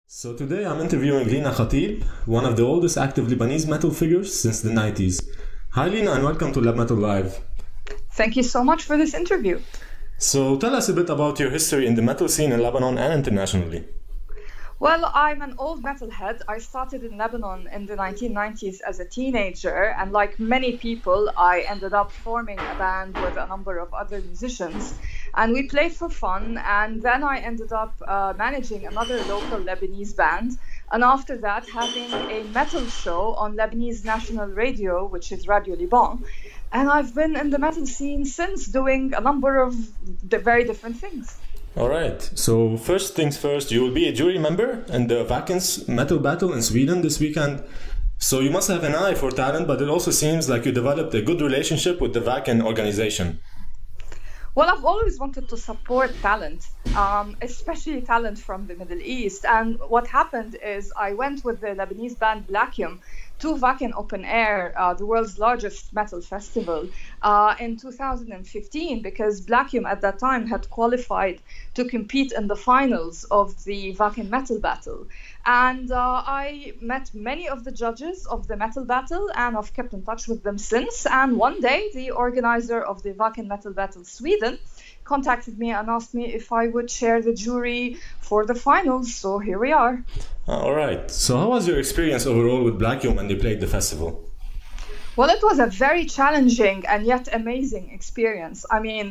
So today I'm interviewing Lina Khatib, one of the oldest active Lebanese metal figures since the 90s. Hi Lina and welcome to LebMetal Live. Thank you so much for this interview. So tell us a bit about your history in the metal scene in Lebanon and internationally. Well, I'm an old metalhead. I started in Lebanon in the 1990s as a teenager, and like many people, I ended up forming a band with a number of other musicians, and we played for fun, and then I ended up managing another local Lebanese band, and after that having a metal show on Lebanese national radio, which is Radio Liban, and I've been in the metal scene since, doing a number of very different things. All right, so first things first, you will be a jury member in the Wacken's metal battle in Sweden this weekend. So you must have an eye for talent, but it also seems like you developed a good relationship with the Wacken organization. Well, I've always wanted to support talent, especially talent from the Middle East. And what happened is I went with the Lebanese band Wacken to Wacken Open Air, the world's largest metal festival, in 2015, because Wacken at that time had qualified to compete in the finals of the Wacken Metal Battle. And I met many of the judges of the Metal Battle, and I've kept in touch with them since. And one day, the organizer of the Wacken Metal Battle Sweden contacted me and asked me if I would share the jury for the finals. So here we are. All right. So how was your experience overall with Wacken when they played the festival? Well, it was a very challenging and yet amazing experience. I mean,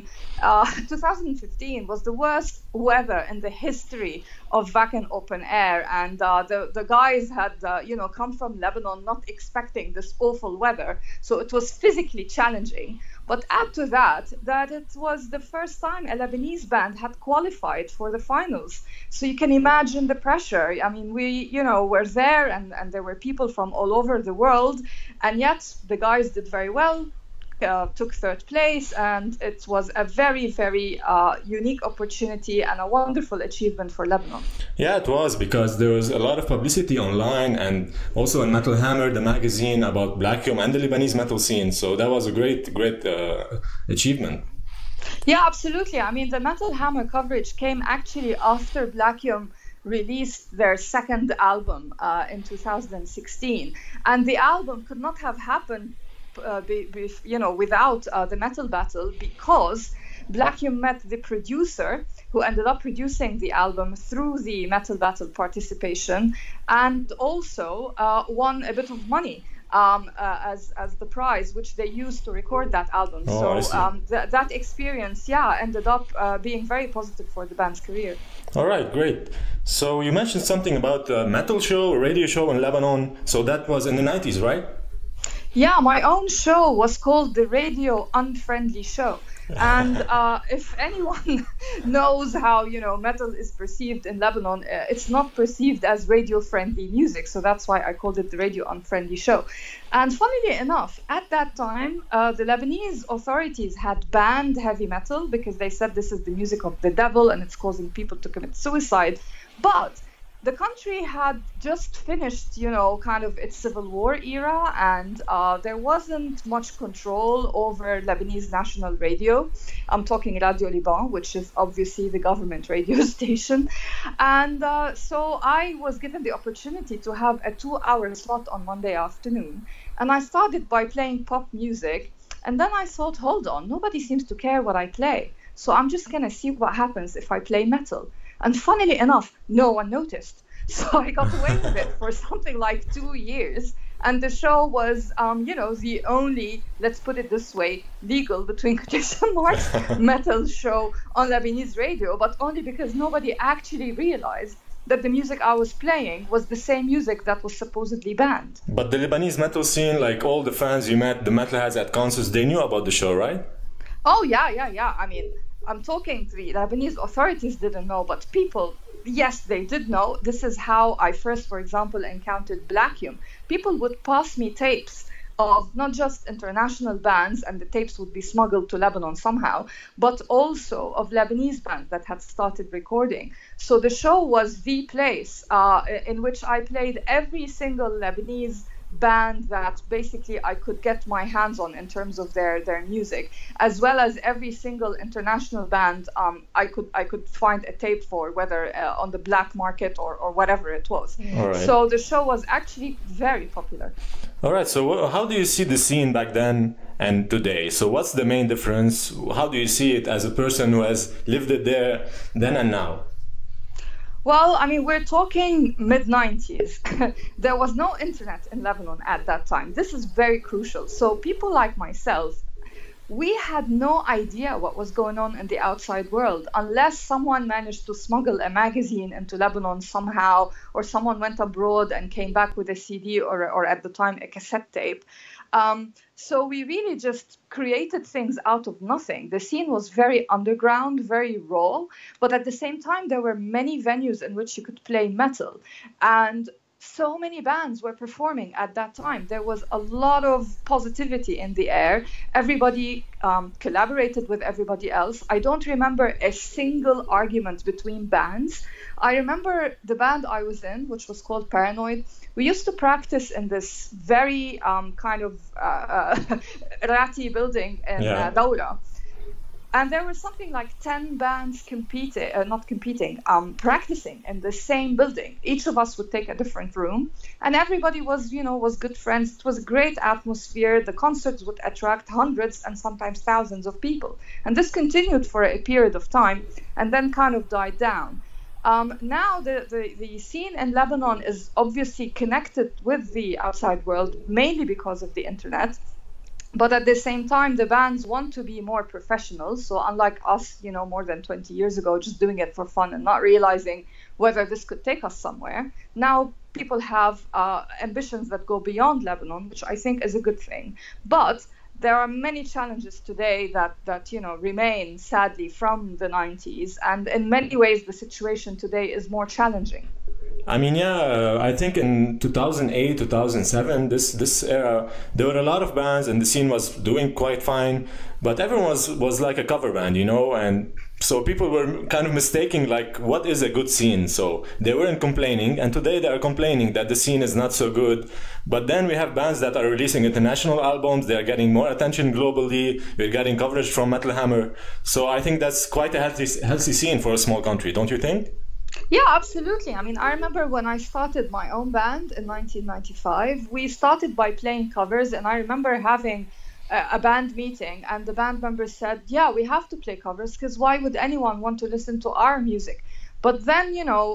2015 was the worst weather in the history of Wacken Open Air, and the guys had, come from Lebanon not expecting this awful weather, so it was physically challenging. But add to that it was the first time a Lebanese band had qualified for the finals. So you can imagine the pressure. I mean, we, were there and there were people from all over the world, and yet the guys did very well, took third place, and it was a very, very unique opportunity and a wonderful achievement for Lebanon. Yeah, it was, because there was a lot of publicity online and also in Metal Hammer, the magazine, about Wacken and the Lebanese metal scene. So that was a great achievement. Yeah, absolutely. I mean, the Metal Hammer coverage came actually after Wacken released their second album in 2016. And the album could not have happened without the Metal Battle, because Wacken met the producer who ended up producing the album through the Metal Battle participation, and also won a bit of money as the prize, which they used to record that album. That experience, ended up being very positive for the band's career. All right, great. So you mentioned something about a metal show, a radio show in Lebanon. So that was in the 90s, right? Yeah, my own show was called the Radio Unfriendly Show. And if anyone knows how, metal is perceived in Lebanon, it's not perceived as radio-friendly music. So that's why I called it the Radio Unfriendly Show. And funnily enough, at that time, the Lebanese authorities had banned heavy metal because they said this is the music of the devil and it's causing people to commit suicide. But the country had just finished, kind of its civil war era, and there wasn't much control over Lebanese national radio. I'm talking Radio Liban, which is obviously the government radio station. And so I was given the opportunity to have a 2-hour slot on Monday afternoon. And I started by playing pop music. And then I thought, hold on, nobody seems to care what I play. So I'm just going to see what happens if I play metal. And funnily enough, no one noticed. So I got away with it for something like 2 years. And the show was, the only, let's put it this way, legal between quotation marks, metal show on Lebanese radio, but only because nobody actually realized that the music I was playing was the same music that was supposedly banned. But the Lebanese metal scene, like all the fans you met, the metalheads at concerts, they knew about the show, right? Oh, yeah. I mean, I'm talking to the Lebanese authorities didn't know, but people, yes, they did know. This is how I first, for example, encountered Wacken. People would pass me tapes of not just international bands, and the tapes would be smuggled to Lebanon somehow, but also of Lebanese bands that had started recording. So the show was the place in which I played every single Lebanese band that basically I could get my hands on in terms of their music, as well as every single international band I could find a tape for, whether on the black market or whatever it was. All right. So the show was actually very popular. All right. So how do you see the scene back then and today? So what's the main difference? How do you see it as a person who has lived it there then and now? Well, I mean, we're talking mid-90s. There was no internet in Lebanon at that time. This is very crucial. So people like myself, we had no idea what was going on in the outside world unless someone managed to smuggle a magazine into Lebanon somehow, or someone went abroad and came back with a CD or at the time a cassette tape. So we really just created things out of nothing. The scene was very underground, very raw, but at the same time, there were many venues in which you could play metal. And so many bands were performing at that time. There was a lot of positivity in the air. Everybody collaborated with everybody else. I don't remember a single argument between bands. I remember the band I was in, which was called Paranoid. We used to practice in this very kind of ratty building in Daura. And there were something like 10 bands practicing in the same building. Each of us would take a different room, and everybody was good friends. It was a great atmosphere. The concerts would attract hundreds and sometimes thousands of people. And this continued for a period of time and then kind of died down. Now the scene in Lebanon is obviously connected with the outside world, mainly because of the internet. But at the same time, the bands want to be more professional. So unlike us, more than 20 years ago, just doing it for fun and not realizing whether this could take us somewhere, now people have ambitions that go beyond Lebanon, which I think is a good thing. But there are many challenges today that remain, sadly, from the 90s. And in many ways, the situation today is more challenging. I mean, I think in 2008, 2007, this era, there were a lot of bands and the scene was doing quite fine, but everyone was like a cover band, and so people were kind of mistaking like what is a good scene. So they weren't complaining, and today they are complaining that the scene is not so good. But then we have bands that are releasing international albums, they're getting more attention globally, we're getting coverage from Metal Hammer. So I think that's quite a healthy scene for a small country, don't you think? Yeah, absolutely. I mean, I remember when I started my own band in 1995, we started by playing covers, and I remember having a band meeting, and the band members said, yeah, we have to play covers, because why would anyone want to listen to our music? But then,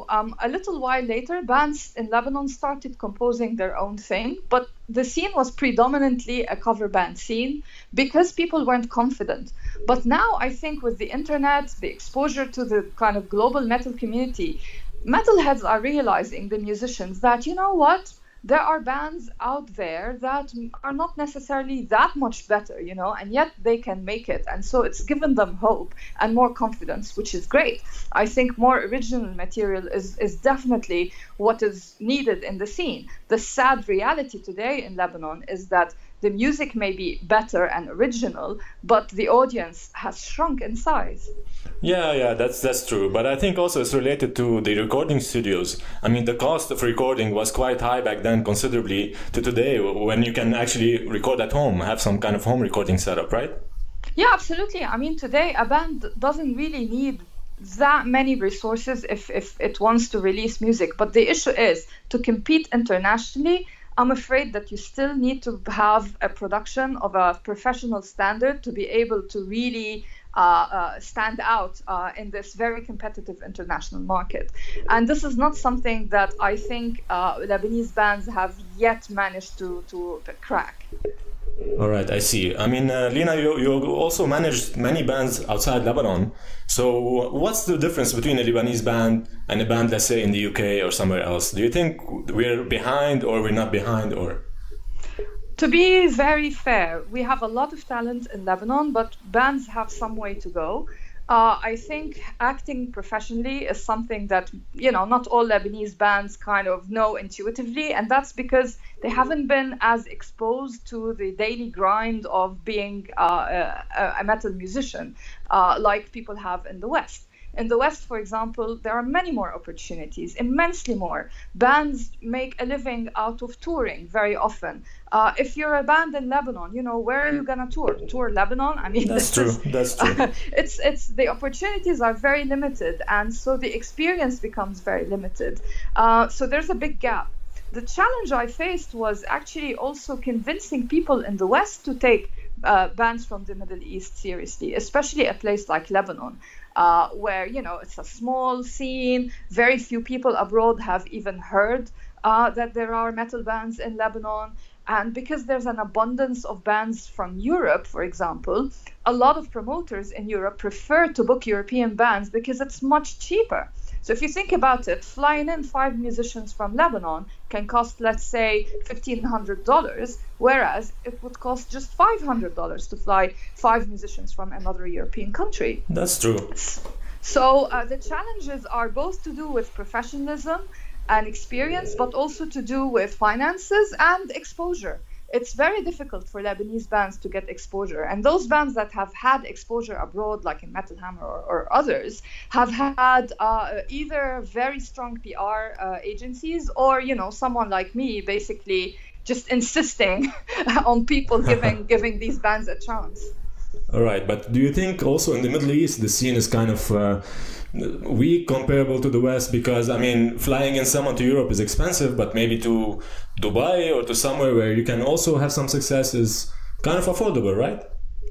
a little while later, bands in Lebanon started composing their own thing. But the scene was predominantly a cover band scene because people weren't confident. But now I think with the internet, the exposure to the kind of global metal community, metalheads are realizing, the musicians, that, there are bands out there that are not necessarily that much better, and yet they can make it. And so it's given them hope and more confidence, which is great. I think more original material is definitely what is needed in the scene. The sad reality today in Lebanon is that the music may be better and original, but the audience has shrunk in size. Yeah, that's true. But I think also it's related to the recording studios. I mean, the cost of recording was quite high back then, considerably to today, when you can actually record at home, have some kind of home recording setup, right? Yeah, absolutely. I mean, today a band doesn't really need that many resources if it wants to release music. But the issue is, to compete internationally, I'm afraid that you still need to have a production of a professional standard to be able to really stand out in this very competitive international market. And this is not something that I think Lebanese bands have yet managed to crack. All right, I see. I mean, Lina, you also managed many bands outside Lebanon. So what's the difference between a Lebanese band and a band, let's say, in the UK or somewhere else? Do you think we're behind or we're not behind, or? To be very fair, we have a lot of talent in Lebanon, but bands have some way to go. I think acting professionally is something that, not all Lebanese bands kind of know intuitively, and that's because they haven't been as exposed to the daily grind of being a metal musician like people have in the West. In the West, for example, there are many more opportunities, immensely more. Bands make a living out of touring very often. If you're a band in Lebanon, where are you gonna tour? Tour Lebanon? I mean, that's true. That's true. It's the opportunities are very limited, and so the experience becomes very limited. So there's a big gap. The challenge I faced was actually also convincing people in the West to take bands from the Middle East seriously, especially a place like Lebanon, where it's a small scene. Very few people abroad have even heard that there are metal bands in Lebanon. And because there's an abundance of bands from Europe, for example, a lot of promoters in Europe prefer to book European bands because it's much cheaper. So if you think about it, flying in 5 musicians from Lebanon can cost, let's say, $1,500, whereas it would cost just $500 to fly 5 musicians from another European country. That's true. So the challenges are both to do with professionalism and experience, but also to do with finances and exposure. It's very difficult for Lebanese bands to get exposure. And those bands that have had exposure abroad, like in Metal Hammer or others, have had either very strong PR agencies or, someone like me basically just insisting on people giving these bands a chance. All right. But do you think also in the Middle East, the scene is kind of weak comparable to the West? Because, I mean, flying in someone to Europe is expensive, but maybe to Dubai or to somewhere where you can also have some success is kind of affordable, right?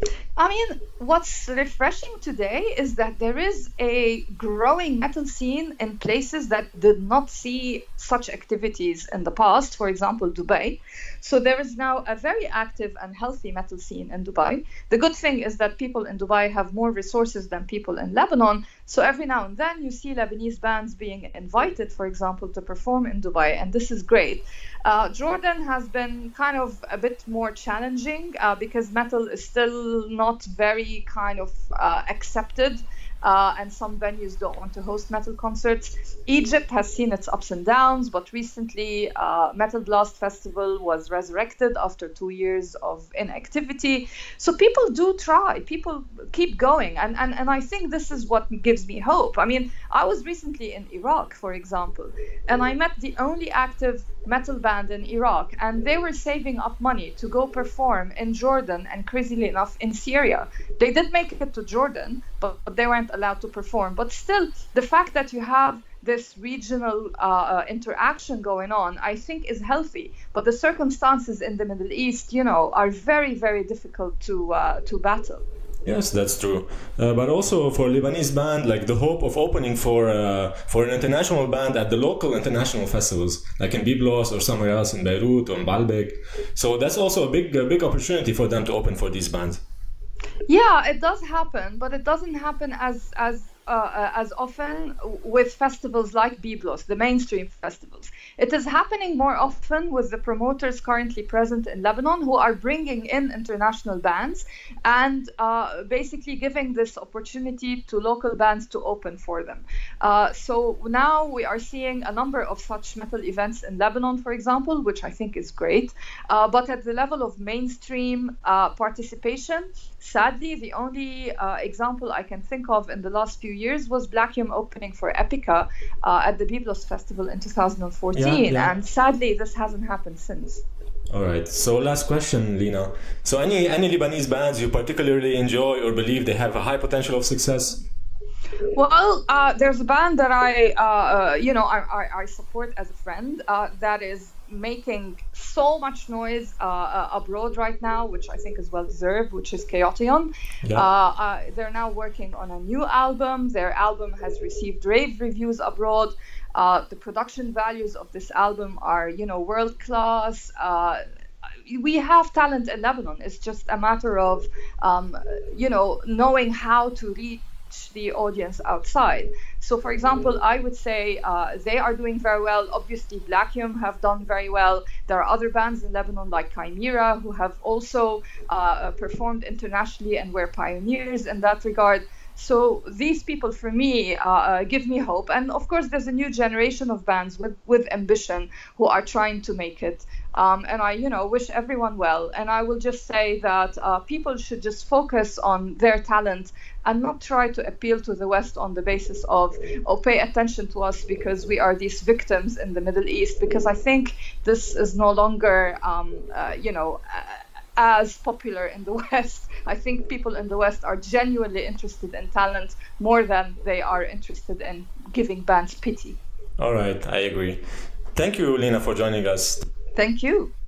I mean, what's refreshing today is that there is a growing metal scene in places that did not see such activities in the past, for example, Dubai. So there is now a very active and healthy metal scene in Dubai. The good thing is that people in Dubai have more resources than people in Lebanon. So every now and then you see Lebanese bands being invited, for example, to perform in Dubai, and this is great. Jordan has been kind of a bit more challenging because metal is still not very kind of accepted. And some venues don't want to host metal concerts. Egypt has seen its ups and downs, but recently Metal Blast Festival was resurrected after 2 years of inactivity. So people do try, people keep going, and I think this is what gives me hope. I mean, I was recently in Iraq, for example, and I met the only active metal band in Iraq, and they were saving up money to go perform in Jordan and, crazily enough, in Syria. They did make it to Jordan, but they weren't allowed to perform. But still, the fact that you have this regional interaction going on, I think is healthy. But the circumstances in the Middle East, are very, very difficult to battle. Yes, that's true. But also for Lebanese band, like the hope of opening for an international band at the local international festivals, like in Byblos or somewhere else in Beirut or in Baalbek. So that's also a big opportunity for them to open for these bands. Yeah, it does happen, but it doesn't happen as often with festivals like Byblos, the mainstream festivals. It is happening more often with the promoters currently present in Lebanon who are bringing in international bands and basically giving this opportunity to local bands to open for them. So now we are seeing a number of such metal events in Lebanon, for example, which I think is great. But at the level of mainstream participation, sadly, the only example I can think of in the last few years was Blackium opening for Epica at the Byblos Festival in 2014, and sadly this hasn't happened since. All right, so last question, Lina. So any Lebanese bands you particularly enjoy or believe they have a high potential of success? Well, there's a band that I support as a friend that is making so much noise abroad right now, which I think is well deserved, which is Chaotion. Yeah. They're now working on a new album. Their album has received rave reviews abroad. The production values of this album are, world class. We have talent in Lebanon. It's just a matter of, knowing how to reach the audience outside. So, for example, I would say they are doing very well. Obviously, Blackium have done very well. There are other bands in Lebanon like Chimera who have also performed internationally and were pioneers in that regard. So these people, for me, give me hope. And of course, there's a new generation of bands with ambition who are trying to make it. And I, wish everyone well. And I will just say that people should just focus on their talent and not try to appeal to the West on the basis of, pay attention to us because we are these victims in the Middle East. Because I think this is no longer, as popular in the West. I think people in the West are genuinely interested in talent more than they are interested in giving bands pity. All right, I agree. Thank you, Lina, for joining us. Thank you.